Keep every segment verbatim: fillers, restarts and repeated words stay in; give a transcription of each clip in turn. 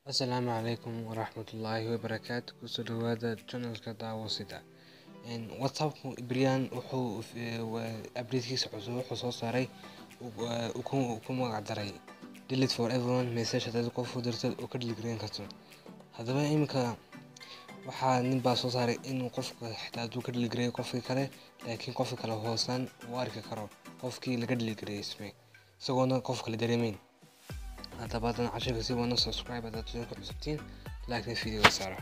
Asalaamu calaykum waraxmatullaahi wabarakaatu. Kusoo dhawaada channelka Daawasida. WhatsApp Brian wuxuu updatekiisa cusub wuxuu soo saaray uu ku magac daray delete for everyone message hadii qof u dirtay oo ka delete gareyn karto. Haddaba iminka waxaa nin baa soo saaray in qofka xitaa hadduu ka delete gareeyo qofkii kale, laakiin qofka kale hoosaan uu arki karo qofkii laga delete gareeyay isagoona qof kale dareemeyn. Haddaba haddana cashirka si wana subscribe haddaad ku cusubtiin, like video saara.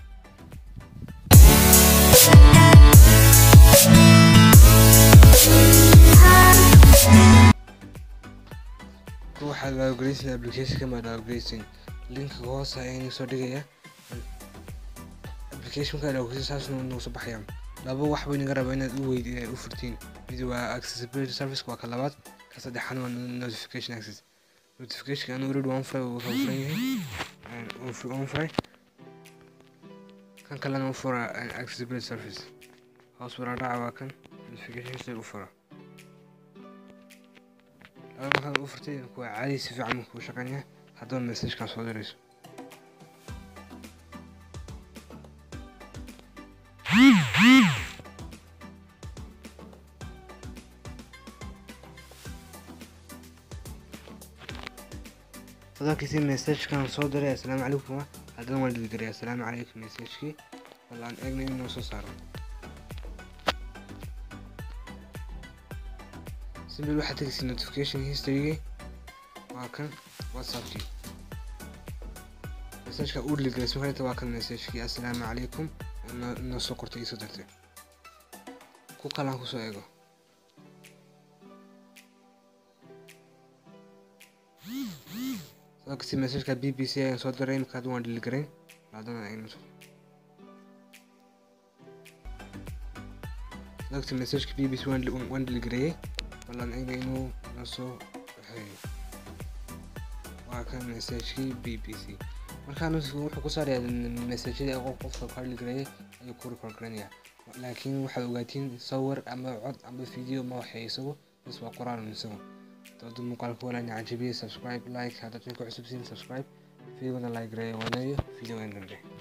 waxaa la ogoleysin application kama la ogoleysin linka hoos ayaan soo dhigaya. application ka la ogoleysin saas inuu soo baxaya laba wax weyn gaar ah inaad u weydiin u furtiin video accessibility service waa ka labaad ka saddexaad waa notification access. notification أنا أريد one fry وفريه one fry كان كلنا وفر accessibility service خلاص ورا دعوة كان notification يصير وفره أنا كان وفرتي كوا عادي سيف عمك وشقنيه هذول المسج كان صادر رئيس هذا كيسين مسج كان صادر. السلام عليكم هذا ما اللي يقرأ السلام عليكم مسج كي والله أنا أجمل إنه صار سيمبل واحد تكسي notification history واكن واتساب كي مسج كأقول لك اسمه هذا واكن مسج كي السلام عليكم إنه سكرت إيش صدرته كو كلام كوسو إيجو كسي مسج كبي بي سي صدرين كادو عند الجرين بعدين أي مسج كسي مسج كبي بي سي عند الجرين والله أنا إنه نصو هاي وكان مسج كي بي بي سي مركان نصو حكوسار يعني المسج اللي أقول قف كارل الجرين يكون كارجرانيا لكن واحد وقتين صور أما عد أما فيديو ما حيسوي بس وقرار نسوي تقدر مقال كولا إني عجبيه سبسكرايب لايك هذا تنكو حسب سين سبسكرايب فيديو أنا لايك رأي وانا فيديو عندنا.